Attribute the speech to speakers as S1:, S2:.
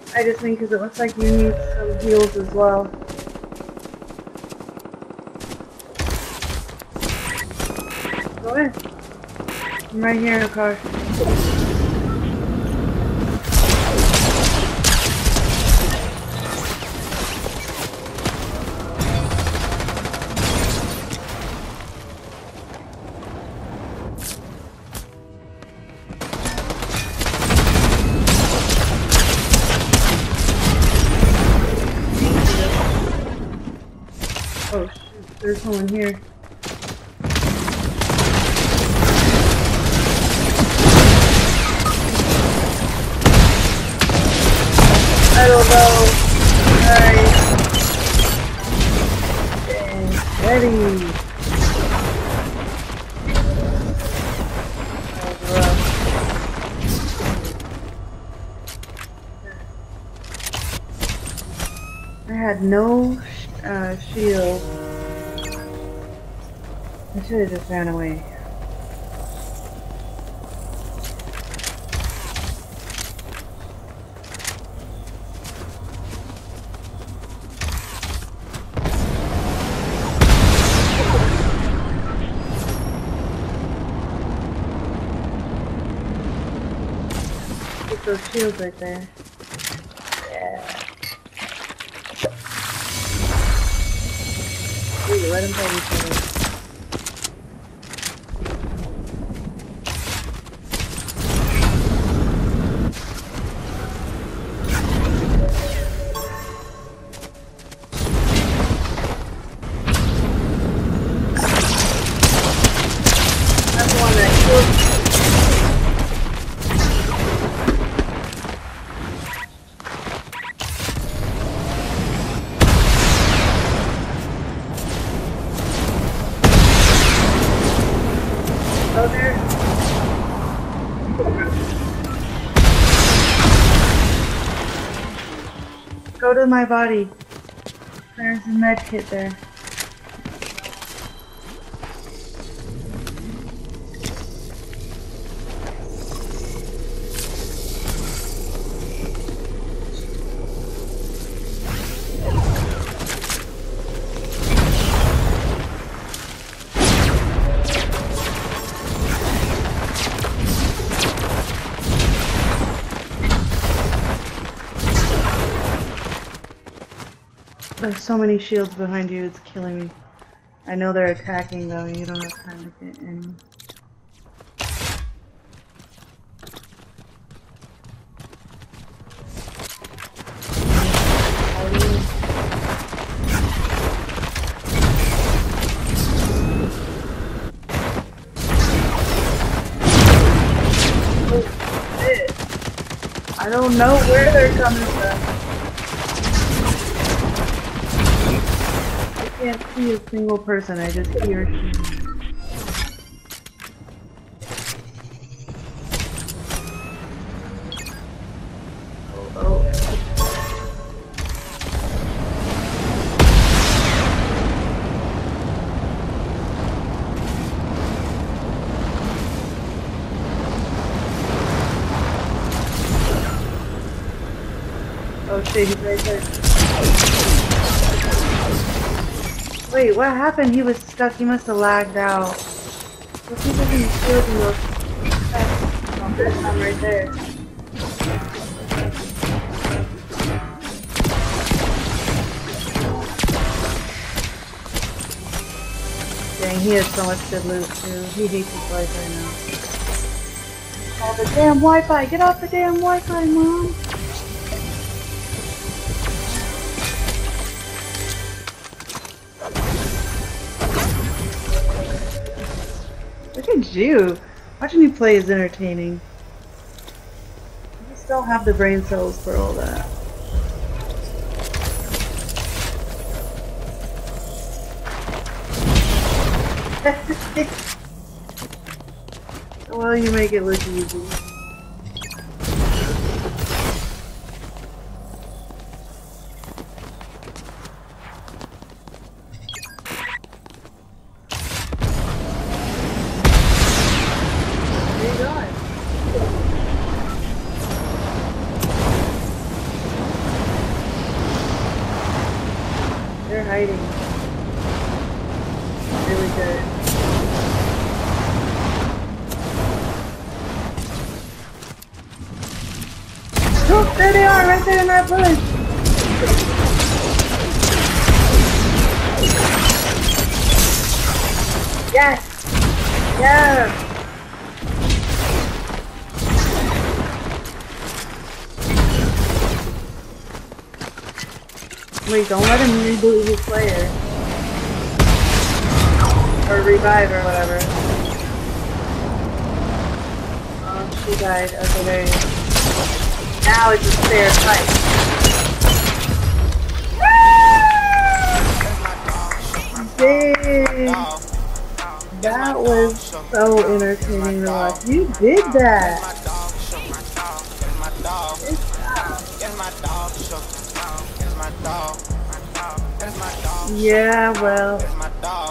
S1: I just mean because it looks like you need some heals as well. Go in. I'm right here in the car. Oh shoot, there's someone here. I don't know. Alright. Ready. I had no shield. I should have just ran away. Get those shields right there. Yeah. Ooh, let him fight each other. That's the one that killed me. Go there. Go to my body. There's a med kit there. There's so many shields behind you, it's killing me. I know they're attacking though, you don't have time to get in. Oh shit. I don't know where they're coming from. I can't see a single person, I just hear shooting. Oh. Oh shit, he's right there. Wait, what happened? He was stuck. He must have lagged out. Let's see if I can shield him real quick. Oh, there's some right there. Dang, he has so much good loot too. He hates his life right now. Oh, the damn Wi-Fi! Get off the damn Wi-Fi, Mom! Look at you! Watching you play is entertaining. You just don't have the brain cells for all that. Well, you make it look easy. fighting. Really good. Oh, there they are, right there in that bush. Yes! Yeah! Wait, don't let him reboot his player. Or revive or whatever. Oh, she died. Okay, there you go. Now it's a fair fight. Dang! That was so entertaining to watch. You did that! Yeah, well.